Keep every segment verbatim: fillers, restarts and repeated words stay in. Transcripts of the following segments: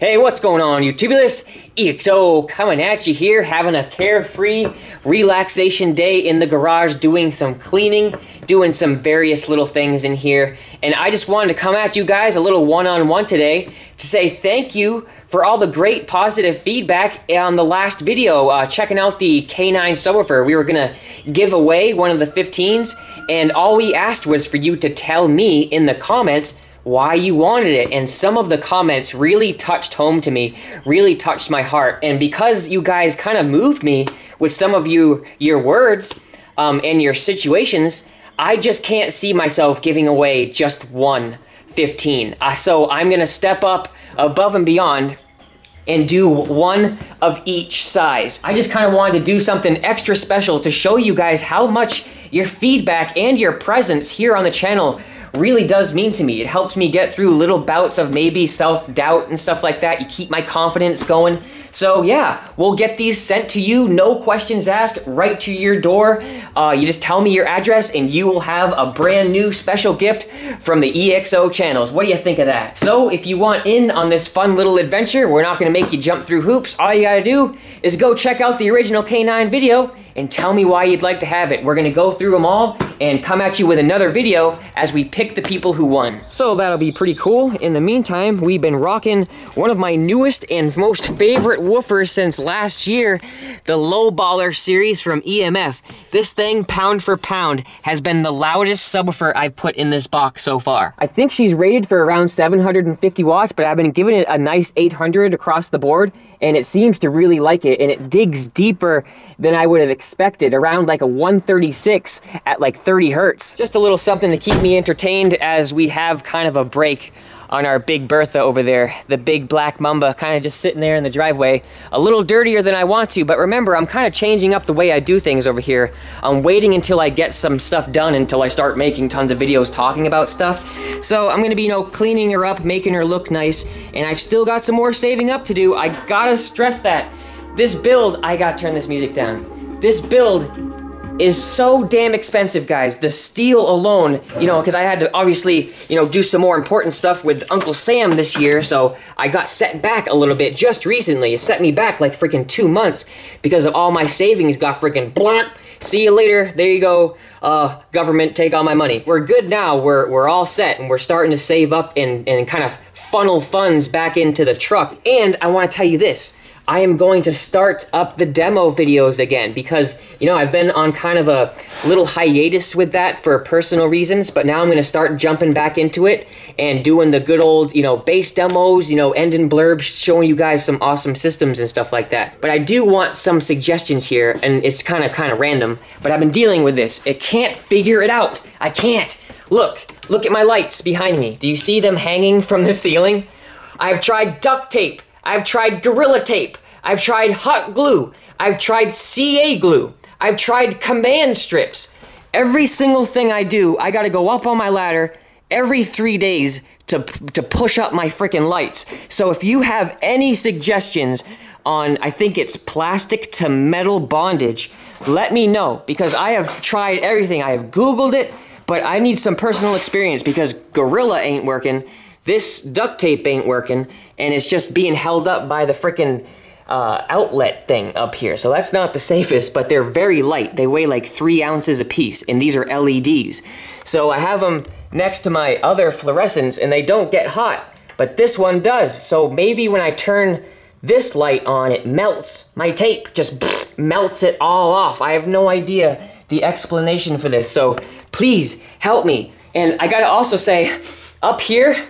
Hey, what's going on, YouTubulous? E X O coming at you here, having a carefree relaxation day in the garage, doing some cleaning, doing some various little things in here. And I just wanted to come at you guys a little one-on-one today to say thank you for all the great positive feedback on the last video, uh, checking out the K nine subwoofer. We were gonna give away one of the fifteens, and all we asked was for you to tell me in the comments why you wanted it, and some of the comments really touched home to me, really touched my heart. And because you guys kind of moved me with some of you your words um, and your situations, I just can't see myself giving away just one fifteen. Uh, so I'm gonna step up above and beyond and do one of each size. I just kind of wanted to do something extra special to show you guys how much your feedback and your presence here on the channel really does mean to me. It helps me get through little bouts of maybe self-doubt and stuff like that. You keep my confidence going. So yeah, we'll get these sent to you, no questions asked, right to your door. Uh, you just tell me your address and you will have a brand new special gift from the E X O channels. What do you think of that? So if you want in on this fun little adventure, we're not gonna make you jump through hoops. All you gotta do is go check out the original K nine video and tell me why you'd like to have it. We're gonna go through them all and come at you with another video as we pick the people who won. So that'll be pretty cool. In the meantime, we've been rocking one of my newest and most favorite woofers since last year, the Lowballer series from E M F. This thing, pound for pound, has been the loudest subwoofer I've put in this box so far. I think she's rated for around seven hundred fifty watts, but I've been giving it a nice eight hundred across the board, and it seems to really like it, and it digs deeper than I would have expected, around like a one thirty-six at like thirty hertz. Just a little something to keep me entertained as we have kind of a break on our Big Bertha over there, the big black Mamba, kind of just sitting there in the driveway, a little dirtier than I want to, but remember, I'm kind of changing up the way I do things over here. I'm waiting until I get some stuff done until I start making tons of videos talking about stuff. So I'm gonna be, you know, cleaning her up, making her look nice, and I've still got some more saving up to do. I gotta stress that. This build, I gotta turn this music down. This build is so damn expensive, guys. The steel alone, you know, because I had to obviously, you know, do some more important stuff with Uncle Sam this year, so I got set back a little bit just recently. It set me back like freaking two months because of all my savings got freaking blunt. See you later. There you go. Uh, government, take all my money. We're good now. We're, we're all set, and we're starting to save up and, and kind of funnel funds back into the truck. And I want to tell you this. I am going to start up the demo videos again because, you know, I've been on kind of a little hiatus with that for personal reasons, but now I'm going to start jumping back into it and doing the good old, you know, base demos, you know, end and blurb, showing you guys some awesome systems and stuff like that. But I do want some suggestions here, and it's kind of kind of random, but I've been dealing with this. It can't figure it out. I can't. Look, look at my lights behind me. Do you see them hanging from the ceiling? I've tried duct tape. I've tried Gorilla Tape. I've tried hot glue. I've tried C A glue. I've tried command strips. Every single thing I do, I gotta go up on my ladder every three days to, to push up my freaking lights. So if you have any suggestions on, I think it's plastic to metal bondage, let me know, because I have tried everything. I have Googled it, but I need some personal experience because Gorilla ain't working. This duct tape ain't working, and it's just being held up by the frickin' uh, outlet thing up here. So that's not the safest, but they're very light. They weigh like three ounces a piece, and these are L E Ds. So I have them next to my other fluorescents, and they don't get hot, but this one does. So maybe when I turn this light on, it melts my tape, just pfft, melts it all off. I have no idea the explanation for this, so please help me. And I gotta also say, up here,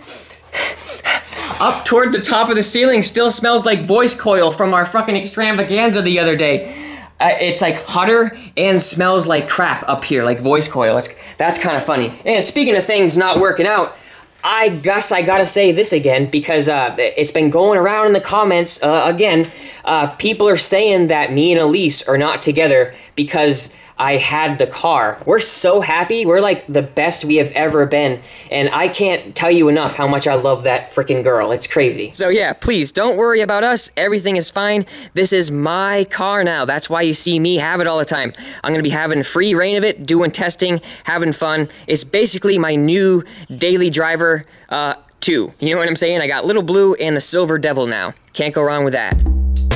up toward the top of the ceiling still smells like voice coil from our fucking extravaganza the other day. Uh, it's like hotter and smells like crap up here, like voice coil. That's, that's kind of funny. And speaking of things not working out, I guess I gotta say this again because uh, it's been going around in the comments uh, again. Uh, people are saying that me and Elise are not together because I had the car. We're so happy. We're like the best we have ever been. And I can't tell you enough how much I love that freaking girl. It's crazy. So yeah, please don't worry about us. Everything is fine. This is my car now. That's why you see me have it all the time. I'm gonna be having free reign of it, doing testing, having fun. It's basically my new daily driver. Uh, two. You know what I'm saying? I got Little Blue and the Silver Devil now. Can't go wrong with that.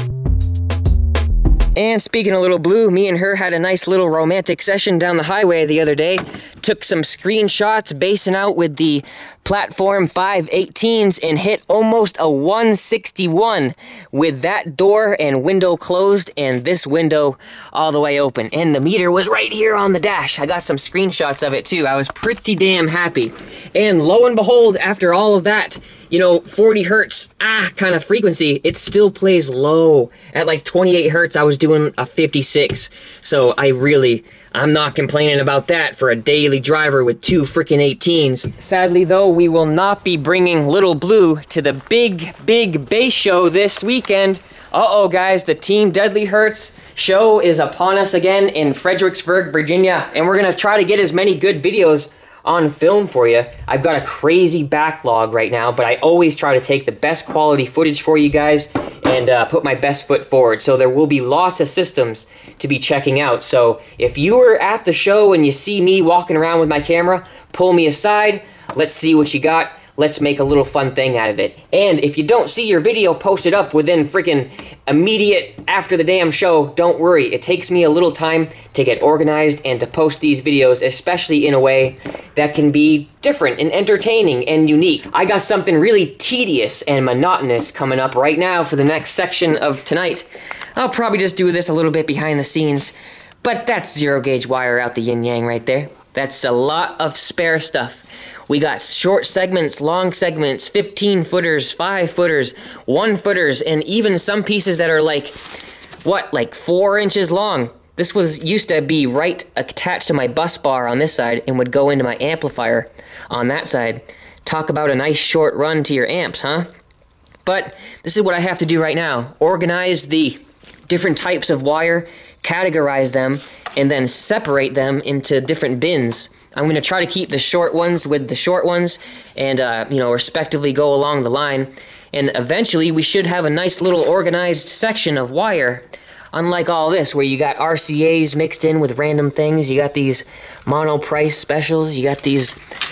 And speaking of Little Blue, me and her had a nice little romantic session down the highway the other day. Took some screenshots basing out with the Platform five eighteens and hit almost a one sixty-one with that door and window closed and this window all the way open. And the meter was right here on the dash. I got some screenshots of it too. I was pretty damn happy. And lo and behold, after all of that, you know, forty hertz, ah, kind of frequency, it still plays low. At like twenty-eight hertz, I was doing a fifty-six. So I really, I'm not complaining about that for a daily driver with two freaking eighteens. Sadly though, we will not be bringing Little Blue to the big, big bass show this weekend. Uh-oh guys, the Team Deadly Hertz show is upon us again in Fredericksburg, Virginia. And we're gonna try to get as many good videos on film for you. I've got a crazy backlog right now, but I always try to take the best quality footage for you guys and uh, put my best foot forward. So there will be lots of systems to be checking out. So if you were at the show and you see me walking around with my camera, pull me aside, let's see what you got. Let's make a little fun thing out of it. And if you don't see your video posted up within freaking immediate after the damn show, don't worry. It takes me a little time to get organized and to post these videos, especially in a way that can be different and entertaining and unique. I got something really tedious and monotonous coming up right now for the next section of tonight. I'll probably just do this a little bit behind the scenes, but that's zero gauge wire out the yin yang right there. That's a lot of spare stuff. We got short segments, long segments, fifteen footers, five footers, one footers, and even some pieces that are like, what, like four inches long. This was used to be right attached to my bus bar on this side and would go into my amplifier on that side. Talk about a nice short run to your amps, huh? But this is what I have to do right now. Organize the different types of wire, categorize them, and then separate them into different bins. I'm going to try to keep the short ones with the short ones and, uh, you know, respectively go along the line. And eventually we should have a nice little organized section of wire. Unlike all this where you got R C As mixed in with random things, you got these mono price specials, you got these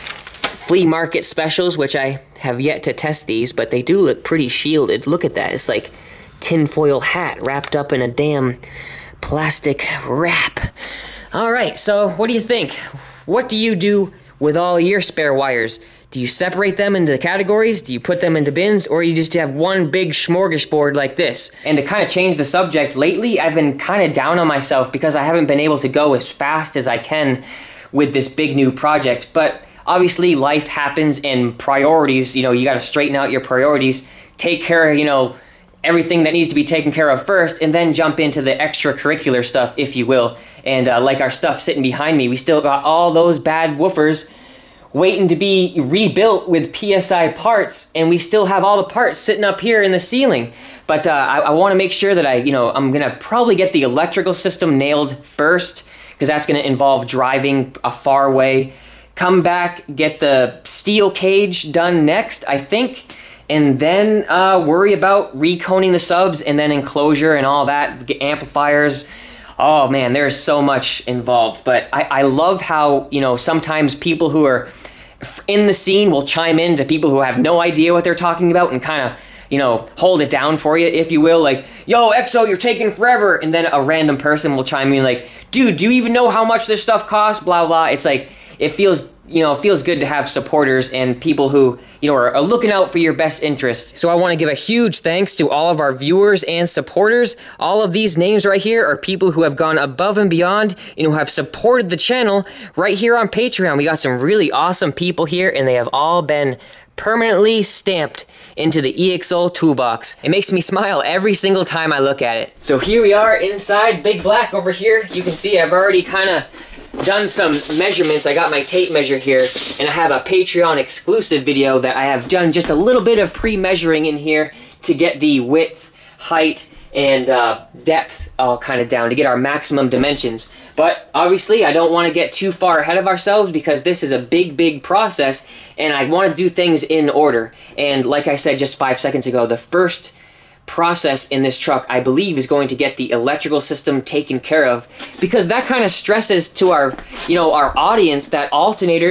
flea market specials, which I have yet to test these, but they do look pretty shielded. Look at that. It's like tinfoil hat wrapped up in a damn plastic wrap. All right, so what do you think? What do you do with all your spare wires? Do you separate them into categories? Do you put them into bins? Or you just have one big smorgasbord like this? And to kind of change the subject, lately I've been kind of down on myself because I haven't been able to go as fast as I can with this big new project. But obviously life happens and priorities, you know, you got to straighten out your priorities, take care of, you know, everything that needs to be taken care of first, and then jump into the extracurricular stuff, if you will. And uh, like our stuff sitting behind me, we still got all those bad woofers waiting to be rebuilt with P S I parts, and we still have all the parts sitting up here in the ceiling. But uh, I, I want to make sure that I, you know, I'm gonna probably get the electrical system nailed first, because that's gonna involve driving a far way. Come back, get the steel cage done next, I think. And then uh, worry about reconing the subs and then enclosure and all that, get amplifiers. Oh man, there's so much involved. But I, I love how, you know, sometimes people who are in the scene will chime in to people who have no idea what they're talking about and kind of, you know, hold it down for you, if you will. Like, yo, X O, you're taking forever. And then a random person will chime in like, dude, do you even know how much this stuff costs? Blah, blah. It's like, it feels, you know, it feels good to have supporters and people who, you know, are, are looking out for your best interest. So I want to give a huge thanks to all of our viewers and supporters. All of these names right here are people who have gone above and beyond and who have supported the channel right here on Patreon. We got some really awesome people here, and they have all been permanently stamped into the E X O toolbox. It makes me smile every single time I look at it. So here we are inside Big Black over here. You can see I've already kind of done some measurements. I got my tape measure here, and I have a Patreon exclusive video that I have done just a little bit of pre-measuring in here to get the width, height, and uh, depth all kind of down to get our maximum dimensions. But obviously I don't want to get too far ahead of ourselves because this is a big, big process, and I want to do things in order. And like I said just five seconds ago, the first process in this truck, I believe, is going to get the electrical system taken care of, because that kind of stresses to our, you know, our audience that alternators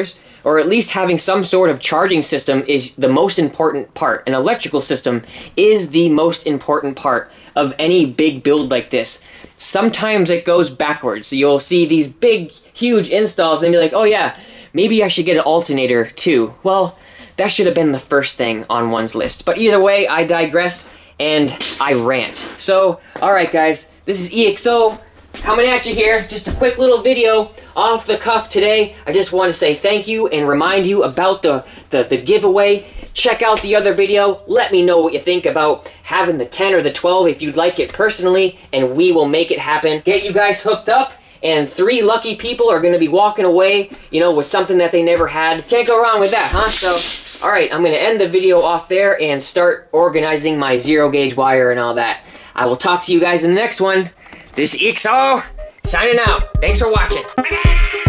or at least having some sort of charging system is the most important part. An electrical system is the most important part of any big build like this. Sometimes it goes backwards. So you'll see these big, huge installs and be like, oh yeah, maybe I should get an alternator too. Well, that should have been the first thing on one's list. But either way, I digress and I rant. So, alright guys, this is E X O coming at you here. Just a quick little video off the cuff today. I just want to say thank you and remind you about the, the, the giveaway. Check out the other video. Let me know what you think about having the ten or the twelve if you'd like it personally, and we will make it happen. Get you guys hooked up, and three lucky people are going to be walking away, you know, with something that they never had. Can't go wrong with that, huh? So, alright, I'm going to end the video off there and start organizing my zero gauge wire and all that. I will talk to you guys in the next one. This is E X O, signing out. Thanks for watching.